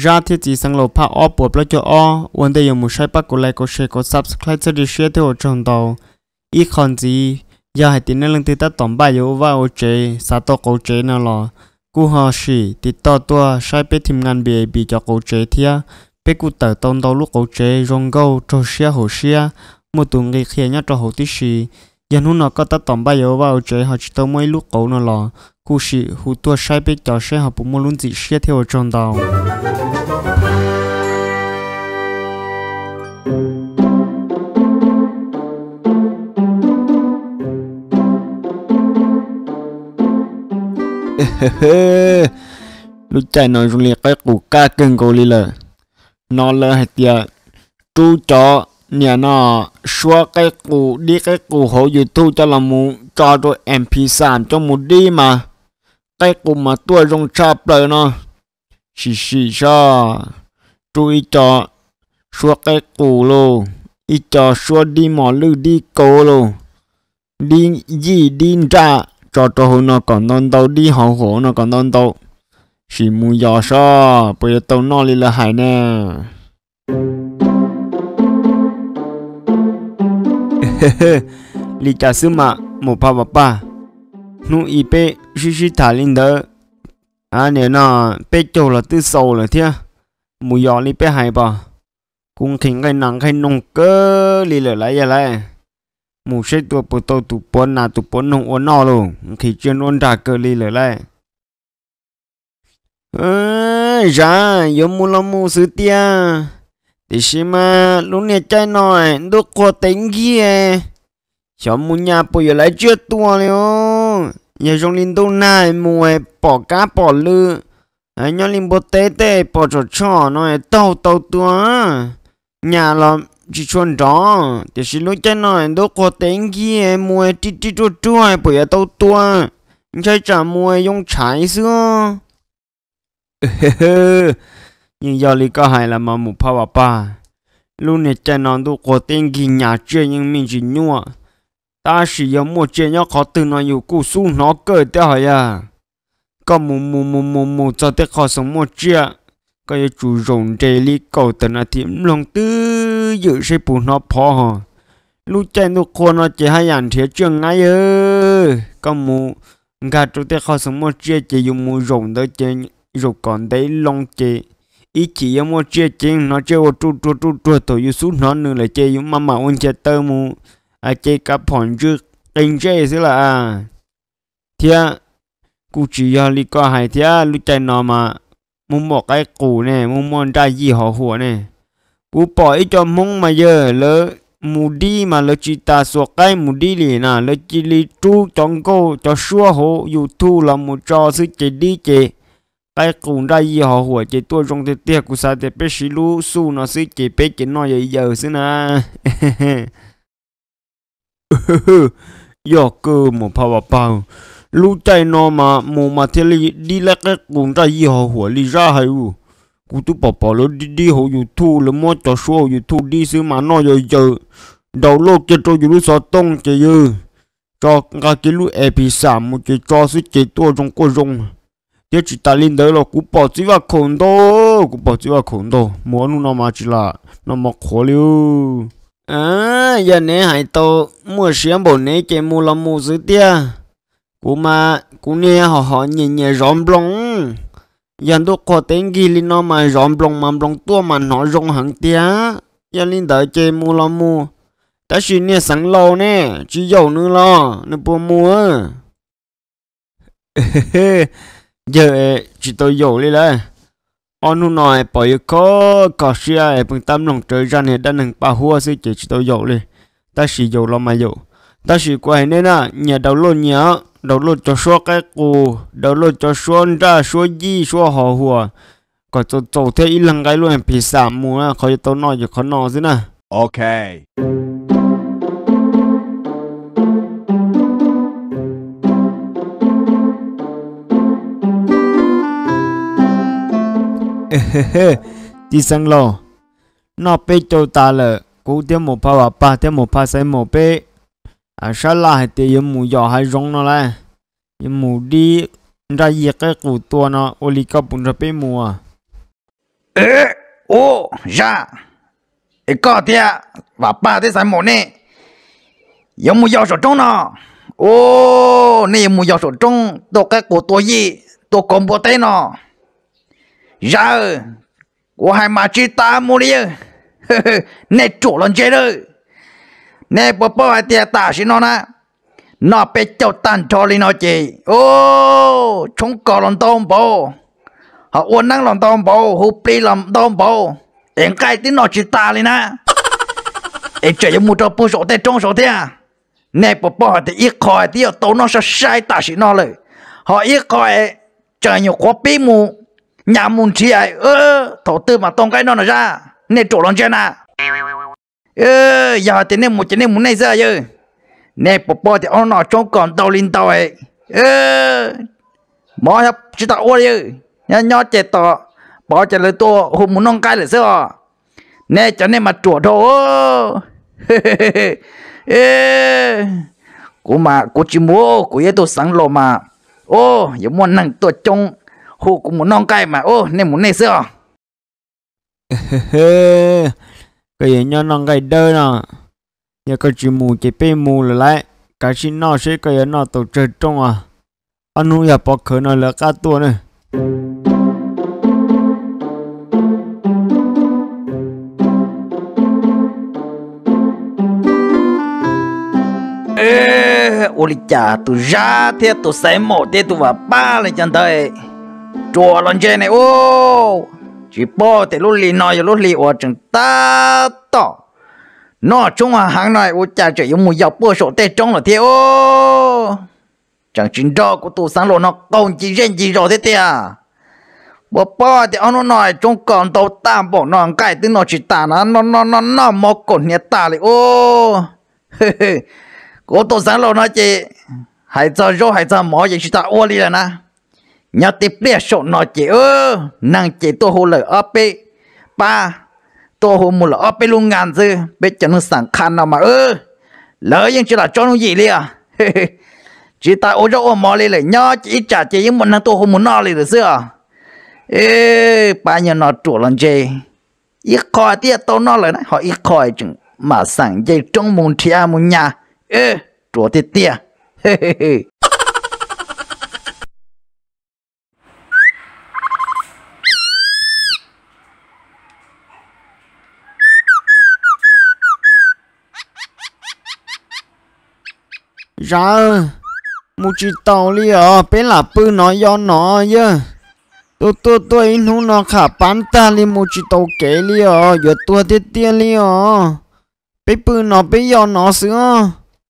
ra thiết chỉ sang lầu pa o bộ plot cho o vấn đề dùng một sai bắt của lại có share có subscribe cho đi share theo trong đầu ít còn gì giờ hãy tin lên từ ta tổng bài yếu và ô chế sao to cổ chế nào lo cú họ xì thì to tua sai bé thêm ngàn bề bị cho cổ chế thia bé cú tờ tông đầu lúc cổ chế rong gâu cho xia hồ xia một tuần ngày kia nhá cho hồ tí xì giờ lúc nào có ta tổng bài yếu và ô chế họ chỉ tao mấy lúc cổ nào lo cú xì hú tua sai bé cho xia họ cũng muốn luôn gì xia theo trong đầu lúc chạy nói rồi cái củ cá cưng cô đi lờ nó lờ hay tiệt chú chó nhà nó xóa cái củ đi cái củ hỗ YouTube cho là muốn cho tôi MP3 cho một đi mà cái củ mà tôi rong chập rồi nó xì sao chú ý cho xóa cái củ luôn ý cho xóa đi mỏ lư đi cô luôn đi gì đi ra cho hồi nó còn non đâu đi họ hổ nó còn non đâu chỉ muốn gió sao bây giờ tao nó đi là hải nè lý trả sư mà một pa nu y pe xí thả lên đó nếu nó pe châu là tư sầu là thế mùi gió đi pe hải bà cũng khinh cái nắng cái nông cơ đi lại lại một sốตัวปูโตตุปนนาตุปนนงอ้วนนอลงขี้เจนอ้วนด่าเกลีเลยจ้ายมูลมูสุดเตียแต่ชิมาลุงเนี่ยใจหน่อยดูโคตรเงี้ยชอบมุญญาปุยอะไรเจือตัวเลยอ๋อย่าจงลินดูนายมวยปอกก้าปอลือไอ้ย้อนลินโบเต้ปอจดช่อหน่อยเต้าตัวnhà là chỉ chuẩn đó thì xin lỗi cho nói đâu có tiền kia mua tí chua bây giờ tao tua chơi trả mua dùng trái xưa nhưng giờ lý có hay là mà một phao ba lúc này cho nó đâu có tiền kia nhà chơi nhưng mình chỉ nhua ta sử dụng một chơi nhá khó từ nó nhiều cú su nó cởi tới hỏi à có mù cho tới khó sống một chơi cái chủ rồng chơi lý cầu tận là thiểm lòng tư dự sẽ bù nó phò hả lúc chạy nó khô nó chỉ hai ảnh thiệt trường ngay có mù gà chủ tế khó sống một chia chỉ dùng mù rồng đó chơi rồi còn đấy long chơi ý chỉ có một chia chơi nó chơi ô tru tổ yêu xuống nó nữa là chơi dùng mà ôn chơi tơ mù chơi cả phòn trước tình chơi xí là thia cụ chỉ lý có hai thia lúc chạy nó mà muốn một cái củ này muốn ra gì họ hùa này cú bỏ cho mông mà giờ lỡ mù đi mà lỡ chỉ ta số cái mù đi liền nè lỡ chỉ li chú chọn cô cho xua hộ YouTube là một trò sự chỉ đi chỉ cái củ ra gì họ hùa chỉ tôi trong thế tiệc của sao thì bé xí lu su nó sự chỉ bé chỉ nói vậy giờ xí nè giờ cơ một bao lúc chạy nó mà mù mà thế đi lại cái cuốn ra gì họ hùa đi ra hay u cú tu bỏ nó đi họ YouTube là mua cho số YouTube đi xứ mà nó giờ đầu lô cái cho YouTube sao tông cái cho cái lúc MP3 một cái cho sự cái tua trong cô rong thế chỉ ta lên đấy là cú bỏ chỉ vào khổng đô muốn nó mà chỉ là nó mà khó liu giờ này hay to mua xiêm bộ này cái mua là mua gì tia cú nghe họ nhẹ rõm blong dân tôi có tiếng gì lên nó mà rõm blong tua mà nó rong hàng tia dân lên đợi chơi mua lo mua ta chỉ nghe sáng lâu nè chỉ dầu nữa lo nó bùa mua giờ chỉ tôi dầu đi đây ông nói bởi có xe bằng tâm lòng trời ra này đã nâng ba hua sẽ chỉ tôi dầu đi ta chỉ dầu lo mà dầu ta chỉ quay nên à nhà đầu luôn nhớ đầu lô cho số cái cụ đầu lô cho số ra số gì số họ hùa còn cho thế ít lần cái luôn bị sạm mùa khỏi tôi nói cho khó nói thế nè ok đi sang lò nó bị cho ta là cú tiếng một pha ba tiếng một pha sai một bé sao lại thì mù giò hay rong nó là mù đi ra gì cái cụ tua nó oli cấp bún ra bé mùa ê ô ra ê có thế và ba thế sai một nè giống một giọt sổ trong nó ô nè một giọt sổ trong tôi cái của tôi gì tôi còn bộ tay nó ra của hai mà chỉ ta mua đi nè chủ lần chơi rồi nè bố bố hai tia ta xin nó nè nó bị châu tan cho lên nó chị ô chúng có lần tôm bố họ uốn năng lần tôm bố hụp đi lần tôm bố em cái tiếng nó chỉ ta lên nè em chơi một trò bố sổ tay trong sổ thế à nè bố bố thì ít khỏi thì tao nó sẽ sai ta xin nó rồi họ ít khỏi chơi nhiều khó bí mù nhà muốn chi ai thổ tư mà tông cái nó ra nè chỗ lần chơi nè giờ thì nên một này giờ chứ nè bố thì ông nó trong còn tàu linh tàu ấy mỏ hấp chỉ tao ôi chứ nhớ chết tao bỏ chạy lời tôi hôm muốn nông cái là sao nè cho nên mà chuột thôi cô chỉ mua cô ấy tôi sáng lộ mà giờ muốn năng tôi trong hồ cũng muốn nông cái mà nên muốn này sao cái gì nhớ nông cái đơn à giờ cái chỉ mù chỉ bê mù lại cái chỉ nó sẽ cái nó tổ chức trong à anh nuôi ya bỏ khởi nó là cá tua này ôi chà tụi ra thế tụi say một thế tụi vào ba lên chân tới chùa lần trên này chỉ bỏ thì lúc lì nói lúc lì ở trong ta to nó chung hàng này ôi chà chỉ dùng một dọc bơ sổ tê trong là thế chẳng chính do của tụi sáng lộ nó còn chỉ riêng gì rồi thế thế à bỏ thì ông nó nói trong còn tàu tam bỏ nó cái tiếng nó chỉ tả nó một cột nhẹ tả lại cô tôi sáng lộ nó chị hãy cho mỏ gì chỉ ta ô đi là na nhà tiếp bia sổ nó chị nàng chị tôi hồ lời ấp ba tôi hồ một là ấp luôn ngàn dư biết cho nó sẵn khăn nào mà lỡ nhưng chỉ là cho nó gì đi à chỉ ta ô rau mỏ đi lại nhớ chỉ trả chị những một năng tôi hồ muốn no đi được xưa ba nhà nó chủ lần chị ít khỏi tiết tôi nó lại họ ít khỏi chừng mà sẵn dây trong môn thia môn nhà chúa tiết tiết ra một chỉ tàu li bên là bự nó do nó chứ tôi nó khả bán ta li một chỉ tàu kế li giờ tôi tiết tiết li bên bự nó bên do nó xưa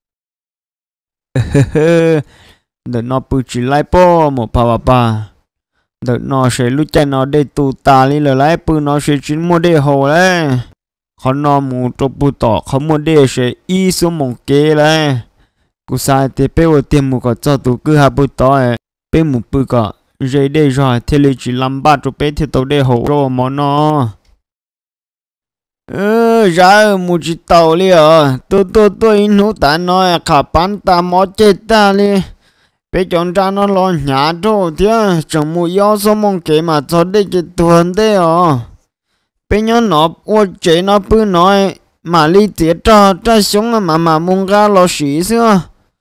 đợt nó bự chỉ lại po một pa đợt nó sẽ lúc chạy nó để tụ ta li là lại bự nó sẽ chỉ mua để hồ đấy còn nó một chỗ bự tỏ không mua để sẽ y số một kế đấy cú sai thì bé ở tiệm một cái cho tụ cứ học bự tỏ bé một bự cả rồi để rồi thì lấy chỉ làm ba chỗ bé thì tàu để hồ rồi mà nó ra một chỉ tàu li tôi nó ta nói khả bán ta mót chết ta li bây chọn ra nó lo nhà rồi thì chẳng mua gió số mong kể mà cho đây cái tuần đấy bây giờ nó ô chế nó bự nói mà li tiệt ra xuống mà mong ra lo xí xưa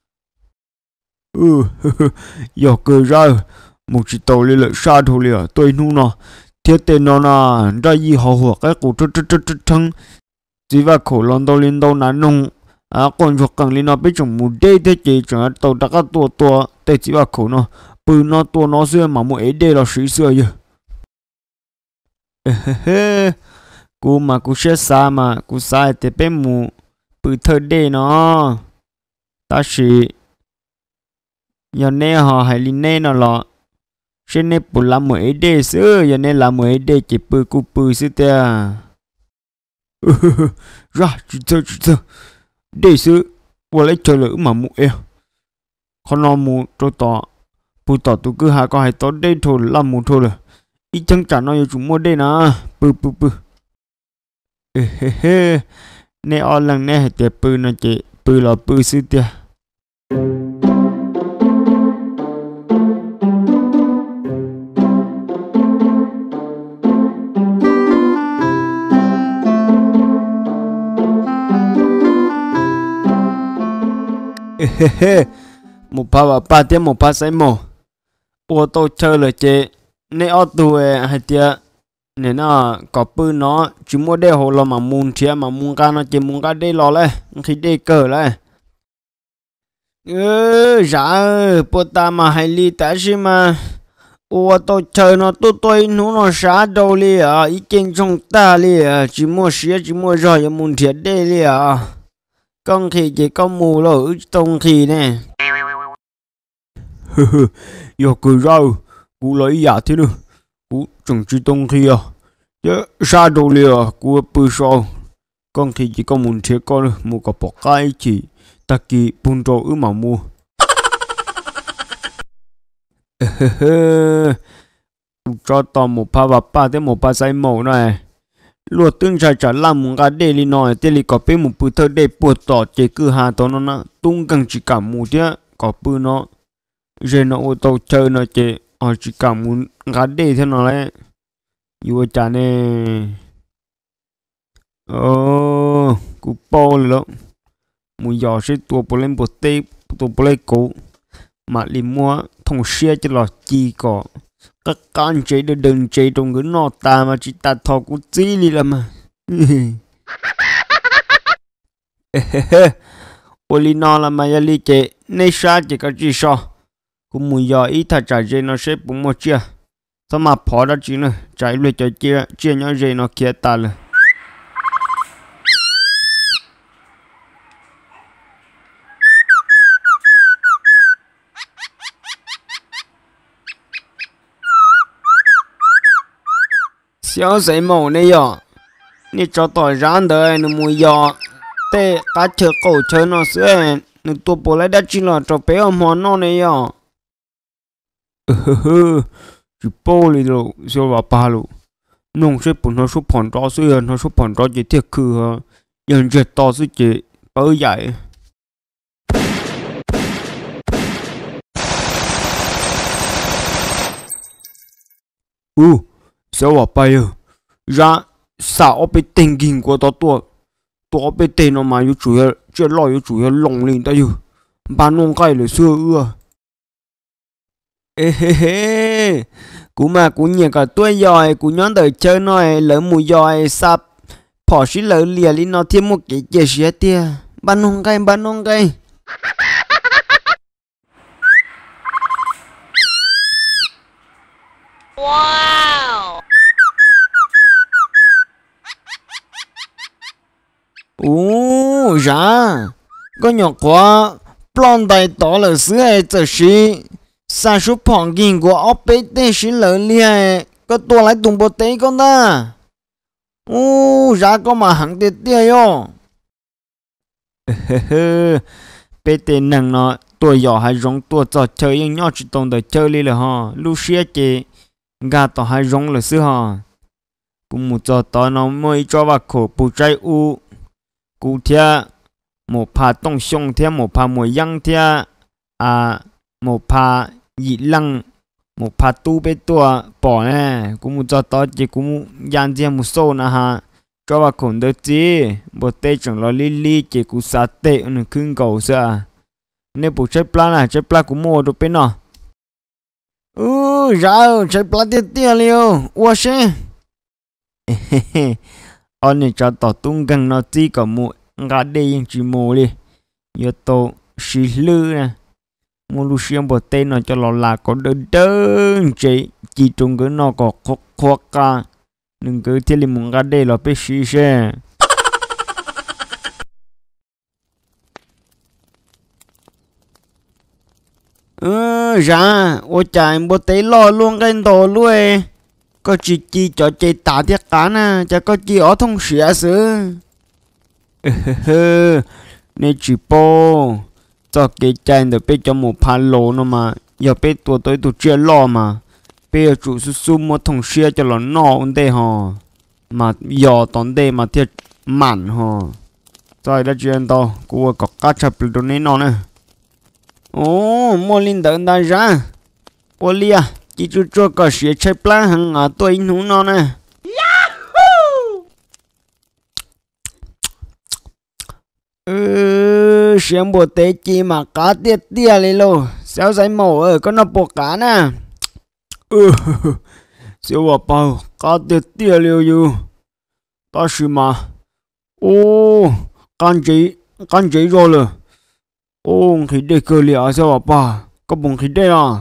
giờ cười ra một chỉ tàu li lại xa thôi li tôi nu nó thiết tên nó là ra gì họ hoặc cái cổ trăng chỉ và khổ lon đâu lên đâu nán nung còn chuột càng lên nó biết chủng một đê thế chỉ chẳng tàu đã các tua để chỉ và khổ nó bự nó tua nó xưa mà một ấy đê là sĩ xưa vậy cô sẽ xa mà cô sai thì bên mù bự thơ đê nó ta chỉ giờ này họ hay lên này nó lọ trên này bù làm mấy đê xưa giờ này làm mấy đê chỉ bự cụ bự xưa tia ra chỉ chờ đê xưa qua lấy chờ lỡ mà mua con nó mua cho tỏ bù tỏ tụ cứ hai con hai tỏ đê thôi làm mua thôi rồi ít chẳng trả nó chúng mua đê nè bự này ở lần này thì bự nó chỉ bự là bự xưa tia một pa và pa tiếng một pa say mồ ô tô chơi là chế nên ở tuổi hay tiệt nên nó có bự nó chỉ mua đeo hồ lo mà muốn chia mà muốn ca nó chỉ muốn ca đeo lo lại khi đeo cờ lại dạ bữa ta mà hay đi tại sao mà ô tô chơi nó tôi nó sát đâu li à ý kiến trong ta li à chỉ mua xía chỉ mua rồi muốn thiệt đeo li à con khi chỉ có mù rồi trong khi nè giờ cười rau cú lấy giả thế nữa cú chẳng chỉ tông khi à chứ sao đâu liền cú bự sao con thì chỉ có muốn chơi con mua cái bọc cái chỉ ta kỳ bún trâu ứ mà mua cho tao một pa và pa tới một pa say màu này luôn tương trái trả làm một cái để li nói để li có bé một bự thơ để buộc tỏ chỉ cứ hà tao nó tung cần chỉ cảm một thế có bự nó rồi nó ô tô chơi nó chỉ chỉ cảm muốn cái để thế nào đấy yêu cha nè cú bao rồi muốn giờ sẽ tua bò lên bò tê tua bò lên cổ mà li mua thông xe cho lọt chi cỏ các con chơi được đừng chơi trong cái nọ ta mà chỉ ta thọ cú chi li là mà oli nọ là mà li chơi nay sa chỉ có chỉ sao cũng muốn giờ ít thật trả chơi nó sẽ bung một chia sao mà bỏ ra chứ nữa chạy lên cho chia nhau chơi nó kia ta rồi xéo giấy màu này giờ nè cho tỏi rán đời nó mùi giờ tê cá chợ cổ chơi nó sẽ nó tua bò lại đã chỉ là cho bé ông món nó này giờ chỉ bò đi rồi xéo vào ba rồi nông sẽ bún nó số phòn đó xưa nó số phòn đó chỉ thiệt khử dân chết to xứ chỉ bơi dậy sao vào bay ra sao bị tình hình của tôi bị tình nó mà yêu chủ yếu chưa lo yêu chủ yếu lồng lên ta yêu ban nông cái là xưa cú mà cú nhiều cả tôi giỏi cú nhón đời chơi nói lỡ mùi giỏi sắp bỏ xí lỡ lìa đi nó thêm một cái gì xía tia ban nông cái wow ra có nhỏ quá plon đại tỏ là xứ ấy giờ xí sa số phong kinh của ốc bê tê xí lỡ lia có tua lại tung bộ tế con ta ra có mà hẳn tiệt tia yo bê tê nâng nó tua nhỏ hay rong tua trò chơi nhưng nhỏ chỉ tông đời chơi li là ha lu xía chị gà tỏ hay rong là xứ ha cũng một trò tỏ nó mới cho vào khổ bù trái cụ thể một pha tông sông thế một pha mùi yang thế một pha dị lăng một pha tu bê tua bỏ nè cũng một cho to chỉ cũng yan thế một số nè ha cho vào khổn được gì một tê chẳng lo li chỉ cũng sát tê nó khưng cầu sao nên bộ trái plan cũng mua được bên nào ra trái plan tiệt liêu ua xe anh này cho tỏ tung gần nó chỉ có một gà đâyยังchỉ mua đi giờ tổ xì lư nè mua lu xiêm bờ tây nó cho là có đơn chỉ trong cái nó có khó cả đừng cứ thiết liền một gà đây là bé xì xe ra ôi trời bờ tây lo luôn cái đồ luôn có chỉ cho chơi tả thiết cá nè cho có chỉ ở thông xỉa sữa nên chỉ po cho cái chai được biết cho một pha lô nó mà giờ biết tuổi tôi chưa lo mà bây chủ su một thông xỉa cho nó ổn đây hả mà giờ tốn đây mà thiệt mặn hả rồi đã chuyện đâu cô có cá chép được nên nó nè mua linh đợn đại ra Olia chỉ cho có xỉa chai plan hàng tôi nung nó nè xem bộ tế chi mà cá tiết tia lên lô sao giải mổ ở con nó bộ cá nè siêu bà bao cá tiết tia liêu dù ta xí mà ô can chỉ rồi rồi ô khi đây cơ liệu sao bà ba có bùng khi đây à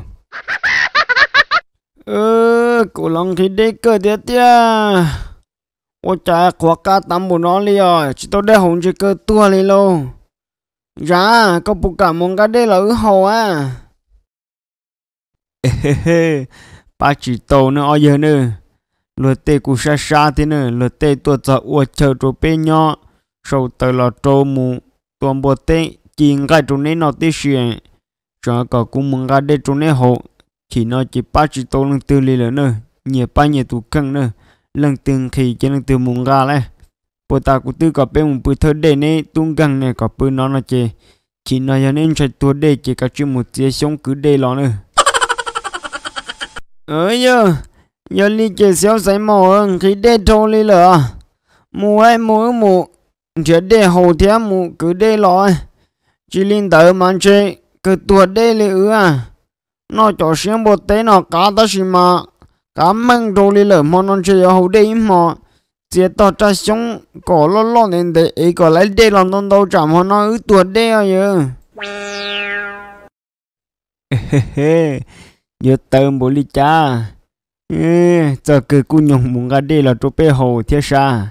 cô lòng khi đây cơ tiết tia ô cha khóa cá tắm bộ nó liêu chỉ tôi đây hồng chỉ cơ tua lên lô dạ có bụng cả mong cái đây là ứ hồ à ba chỉ tàu nữa ở giờ nữa luật tê của xa xa thế nữa luật tê tuột giờ uất chờ trộn bên nhỏ sau tới là trâu mù toàn bộ tê chỉ ngay trong này nó tê xuyên cho cả cũng mong cái đây trong này hồ chỉ nó chỉ ba chỉ tàu lần từ lì nữa nhiều ba nhiều tụ căng nữa lần từng khi chỉ lần từ mong cái này bộ ta cũng tư có bên một bữa thơ đề này tung găng này có bữa nó chê chỉ nói cho nên chạy tua đề chỉ cả chỉ một chiếc sống cứ đề lo nữa giờ đi chơi xéo sấy màu hơn khi đề thôi đi lỡ mù chỉ đề hồ thế mù cứ đề lo chỉ linh tới mà chơi cứ tua đề đi nó cho xem bộ tế nó cá ta xí mà cá măng thôi đi lỡ mà nó chơi hồ đề mà chỉ tao cha sống có lo nên để ấy có lấy đê làm tôn đâu chạm họ nói tuột đê à giờ giờ tao bố đi cha giờ cứ cú nhung muốn cái đê là chỗ bé hồ thế sao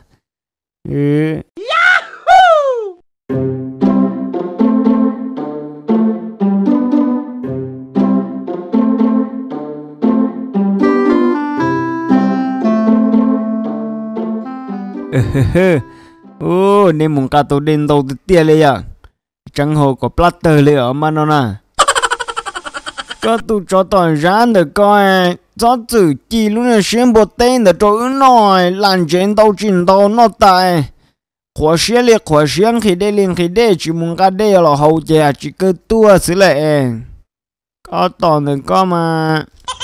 nên muốn cá tôi đến đâu tiệtเลยà chẳng hồ có platterเลยmà nó nè cho tôi cho toàn rán được coi cho tự chỉ luôn là xem bộ tên được cho nói làm chuyện đâu chuyện đâu nó tại khó xé khi đây liền khi đây chỉ muốn cá đây là hậu già chỉ cứ tua xí lệ có toàn được có mà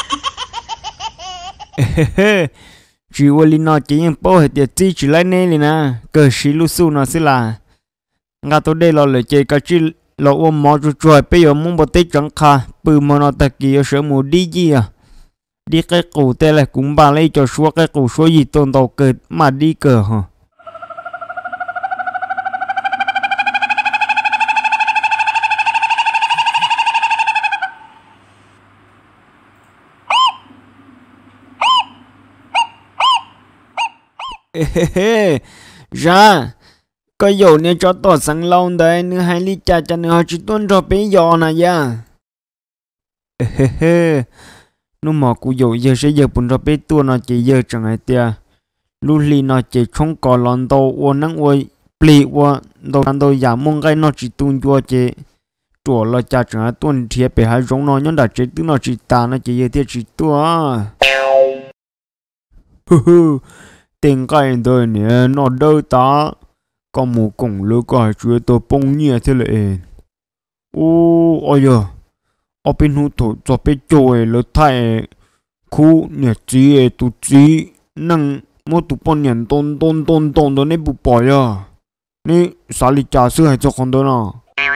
chỉ vô lý nó chỉ những bao hệ tiệt chỉ lấy nè liền à cờ xí lu su nó xí là ngã tôi đây là lời chơi cái chỉ là ôm mò chuột bây giờ muốn bớt tết chẳng khá bự mà nó ta kia sợ mù đi gì à đi cái cổ tê là cũng bà lấy cho số cái cổ số gì tôn tàu cờ mà đi cờ hả ra có dầu nên cho tỏ sáng lâu đấy nữa hai ly trà cho nữa chỉ tuân cho bé giò này ya nó mà cụ dầu giờ sẽ giờ bún cho bé tua nó chỉ giờ chẳng ai tia lúc ly nó chỉ không có lon đâu uốn nắng uốn pli uốn đâu ăn đâu giả mong cái nó chỉ tuân chua chỉ chùa là cha chẳng ai tuân thiệt bé hai giống nó nhón đặt chỉ tức nó chỉ ta nó chỉ giờ thiệt chỉ tua tiền cái đời nè nó đâu ta có một cổng lưới cái chuyện tôi bông nhẹ thế này ôi giờ ở bên hút thổ cho bên trôi lỡ thay khu nhà chỉ tụ chỉ năng một tụ bọn nhận tôn đó nên bục bỏ à nè sao lịch trả sư hay cho con đó nào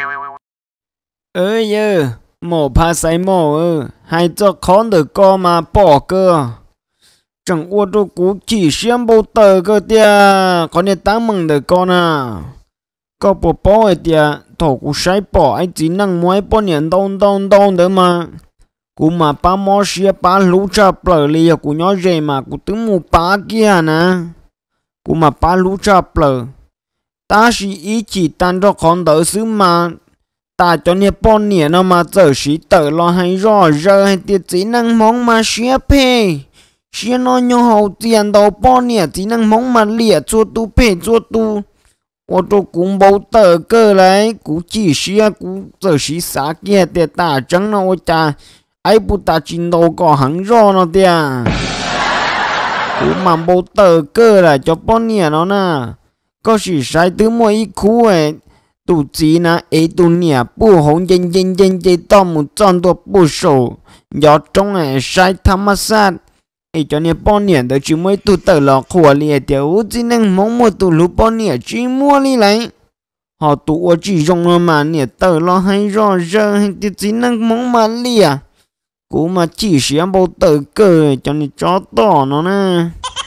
giờ mổ phá say mổ hay cho con được co mà bỏ cơ chẳng qua tôi cũng chỉ xem bộ tờ cơ tia có nên tăng mừng được con à có bộ bỏ ấy tia thổ cũng sai bỏ ấy chỉ năng mỗi bỏ nhận đông nữa mà cũng mà ba mò xia ba lú cha bờ lìa cũng nhớ gì mà cũng tướng mù ba kia nè cũng mà ba lú cha bờ ta chỉ ý chỉ tan cho con đỡ xứ mà ta cho nên bỏ nhận nó mà giờ chỉ tờ lo hay rõ giờ hay tia chỉ năng mong mà xia phê xia nó nhau hậu tiền đầu bỏ nè chỉ năng mong mà lìa chua tu phê chua tu ô tô cũng bầu tờ cơ lấy cũng chỉ xia cũng giờ chỉ xả kia để ta chẳng nó cha ai bu ta chín đầu có hắn rõ nó tia cũng mà bầu tờ cơ là cho bỏ nè nó nè có chỉ sai từ mỗi khu ấy tụ chỉ na ấy tụ nè bu hồng chân tôm một trăm đô bu sầu gió trong này sai tham sát ấy cho nên bao nhiêu đó chỉ mới tụ tờ lọ khổ liệt tiểu chỉ năng mong một tụ lúc bao nhiêu chỉ mua đi lại họ tụ chỉ dùng nó mà nè tờ lo hay rõ giờ hay thì chỉ năng mong mà lìa cú mà chỉ xem bao tờ cơ cho nên chó tỏ nó nè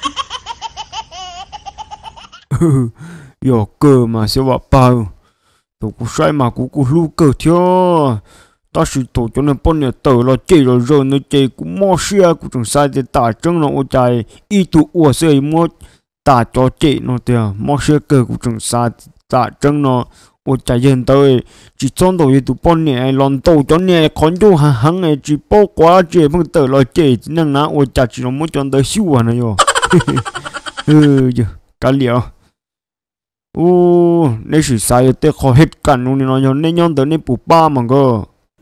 yo cơ mà sẽ bảo bao tụ cú sai mà cú lu cơ theo ta sử tổ cho nên bọn nè tờ lo chơi rồi nó chơi cú mò xe cú chẳng sai thì ta chân nó ô chạy y tụ ủa xe mò ta cho chơi nó thì mò xe cơ cú chẳng sai ta chân nó ô chạy hiện tới chỉ trong đầu tụ bọn nè lon tàu cho nè con chú hàng này chỉ bao quá chơi bằng tờ lo chơi chỉ năng nào ô chạy chỉ nó muốn chọn tới siêu à này yo giờ cá liều ô nếu sử sai thì khó hết cảnh luôn nó nhon nên nhon tới nên bù ba mà cơ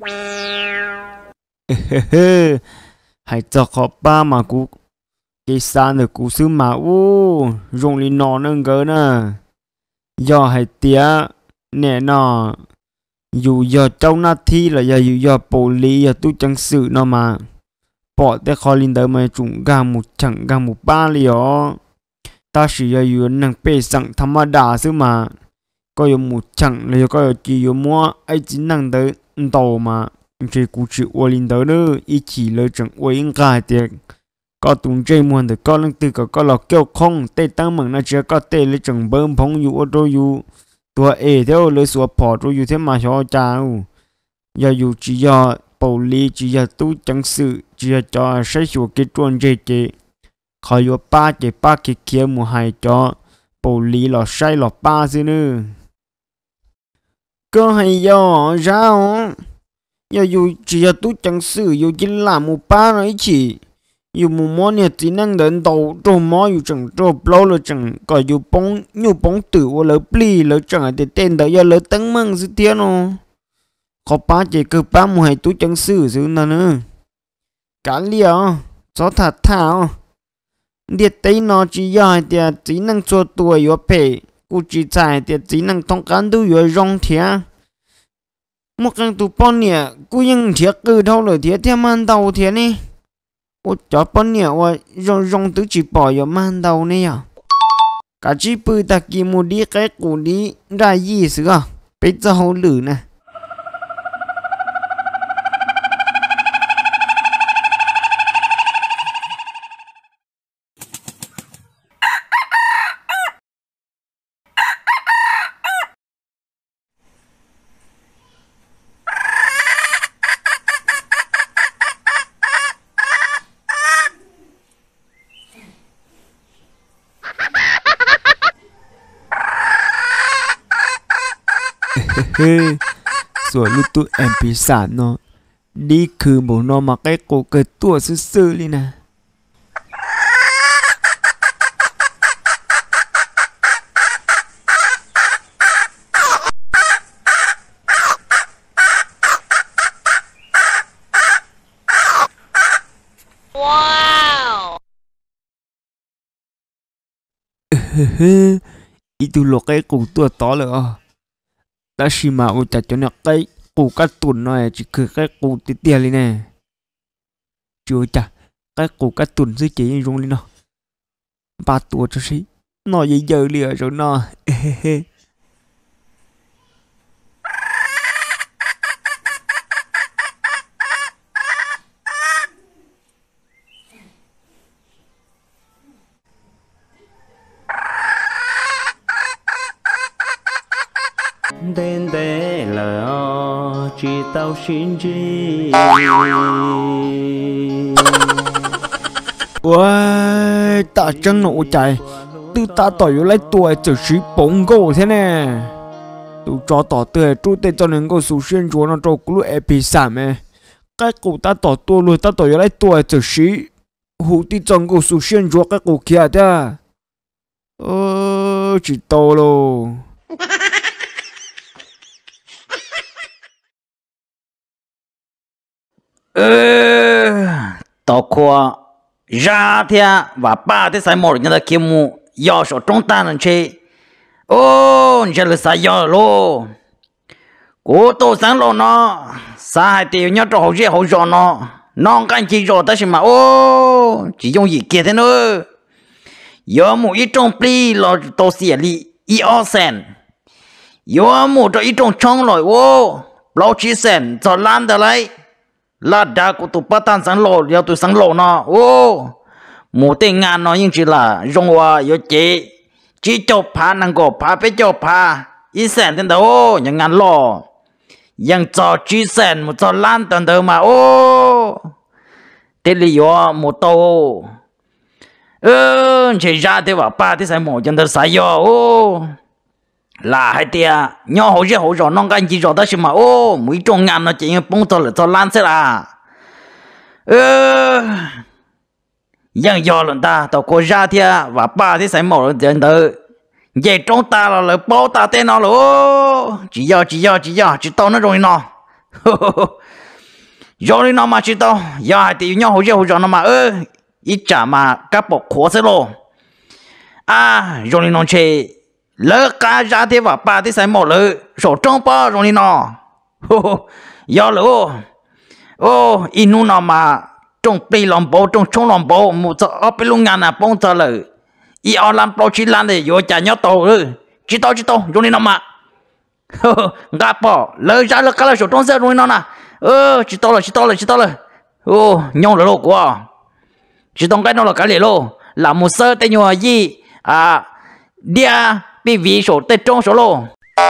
hãy cho khó ba mà cú cái san được cú sư mà ô dùng đi nọ nâng cơ nè do hãy tía nè nọ dù do trong na thi là dù do bộ lý tu chẳng sự nó mà bỏ tới khó lên tới mà chúng gam một chẳng gam một ba liều ta sử dụng năng bê sẵn tham đa sư mà có dùng một chẳng là có chỉ dùng mua ấy chỉ năng tới tàu mà chỉ cụ chịu ô linh tới nữa ý chỉ lời chẳng ô yên cả tiệt có tung chơi muôn được có lăng từ có lọ kêu không tê tăng mừng nó chỉ có tê lấy chẳng bơm phong dụ ô tô dụ tua ê theo lời sủa bỏ rồi dụ thế mà cho chào giờ dụ chỉ do bầu lý chỉ do tu chẳng sự chỉ do cho sai sủa cái truân chơi chơi khỏi dụ ba chơi ba cái kia mùa hai cho bầu lý lọ sai lọ ba xí nữa có hay do sao giờ dù chỉ là tu chẳng sự dù chỉ làm một ba nói chỉ dù một món này chỉ năng đến đầu trâu mó dù chẳng trâu lâu là chẳng có dù bóng tử và lỡ pli lỡ chẳng thì tên đó giờ lỡ tăng măng sự tiền nó có ba chỉ cơ ba một hai tu chẳng sự sự nào nữa cả liều cho thật thảo điệt tây nó chỉ giờ thì chỉ năng cho tuổi và phe cụ chỉ chạy thì chỉ năng thông cảm tu và rong thiệt một cái tụ bọn nè cúยังthiệt cứ thâu lời thiệt theo man đầu thiệt nè ô cho bọn nè và rong tứ chỉ bỏ vào man đầu nè à cả chỉ bự ta kia một đi cái cú đi ra gì sự à bây giờ hậu lử nè rồi lúc tụi em bị sản nó đi khử bố nó mà cái cổ cái tua sư đi nè wow ít tụi lột cái cổ tua to rồi ta chỉ mà ô chả cho nó cái củ cắt tuần này chỉคือcái củ tí tiền lên nè chưa chả cái củ cắt tuần dưới chỉ rung lên nó ba tuổi cho xí nó dễ dơ liền rồi nó đến đây là chỉ tao xin chi ôi ta chân nổ chạy từ ta tỏi lấy tuổi chỉ sĩ bóng gỗ thế nè tụ cho tỏ tươi chú tên cho nên có số xuyên chúa nó cho cú ép bị sản mẹ cái cụ ta tỏ tua luôn ta tỏi lấy tuổi chỉ sĩ hủ tí trong có số xuyên chúa cái cụ kia thế chỉ to luôn tao khoa ra thia và ba thế sai một người ta kiếm mu do số trong ta nên chơi ô chơi là sai do lo cố tô sáng lo nó sai tiêu nhớ cho hậu hậu rồi nó non cái chi rồi ta xem mà ô chỉ dùng gì kia thế nữa do một ít trong pli lo tô xỉa li i o sen yo một trong ít trong trong rồi ô lâu chỉ sen cho lan được lấy là đã của tụi bắt tan sáng lộ giờ tụi sáng lộ nó ô một tên ngàn nó nhưng chỉ là rong hoa yo chỉ cho phá năng go phá bé cho phá ít sen tên đâu nhưng ngàn lộยังจอจีเซนมุจอล้านตันเดิมมาโอ้เตลิโยมุโตเชยาเทว่าป้าที่ใส่หมอจันเดอร์สายโยโอ้ลาให้เตียย่อหัวเจ้าหัวจอน้องกันจีจอได้ใช่ไหมโอ้มือจงงานเนาะจะยังป้องจอหรือจอล้านเสียละยังยอหลังตาต่อโคจาเทียว่าป้าที่ใส่หมอจันเดอร์vậy trong ta là bao ta tên nó là chỉ tao nó rồi nó rồi nó mà chỉ tao giờ thì nhau hồi nó mà ít trả mà các bộ khó sẽ lo rồi nó chơi lỡ cá ra thế và ba thế sai một lỡ sổ trong ba rồi nó giờ lỡ inu nó mà trong plei lòng bố trong trong lòng bố một giờ ở bên luôn ngàn à bông giờ lỡ y ở làm pro chỉ làm để vô trả nhớ tàu chỉ tàu rồi nó mà ngã bỏ lời ra là cái là số trong xe rồi nó nè chỉ tàu là nhau là lô quá chỉ tông cái nó là cái lệ lô là một sơ tên nhỏ gì dia bị vì số tên trong số lô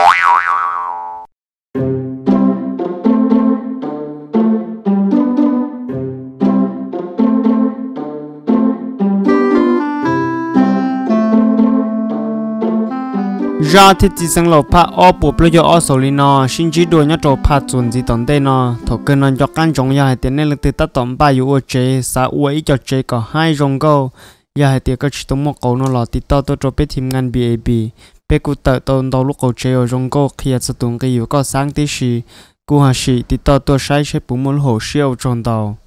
ra thì chỉ sang lầu pa ở bộ bây giờ ở số li nó xin chỉ đuổi nhá trâu pa chuẩn gì tận đây nó thầu cơn nó cho căn trồng ya hay tiền nên lực từ tát tóm ba yếu ở chế xã uế cho chế có hai rong câu ya hay tiền cái chỉ tóm một câu nó là tít tao tôi cho biết thêm ngăn BAB bé cụ tự tao đầu lúc câu chế ở rong câu khi sử dụng cái yếu có sáng tí xì cụ hà xì tít tao tôi sai chế bún món hồ siêu tròn tàu